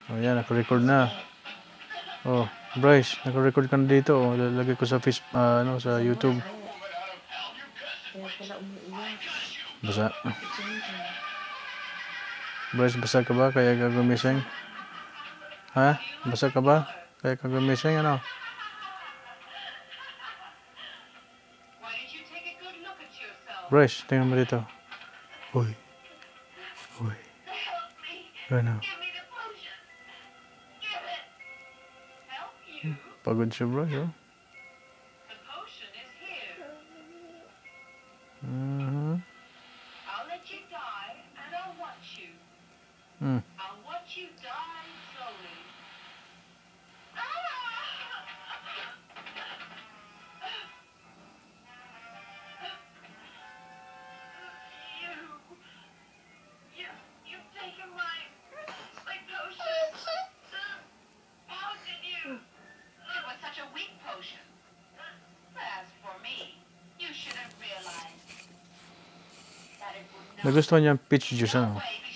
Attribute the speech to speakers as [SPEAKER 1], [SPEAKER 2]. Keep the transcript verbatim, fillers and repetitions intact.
[SPEAKER 1] O yan, naka-record na. Oh, Bryce, naka-record ka na dito. Oh, lalagay ko sa face, uh, ano, sa YouTube.
[SPEAKER 2] Kaya pala umiiyak.
[SPEAKER 1] Basa. Bryce, basa ka ba? Kaya ka gumising? Ha? Basa ka ba? Kaya ka gumising, ano? Bryce, tingnan mo dito. Uy. Uy. Ano? Pagod siya, Bryce, oh. Mm-hmm. Mm. Nagustuhan niya ang peach juice, ano?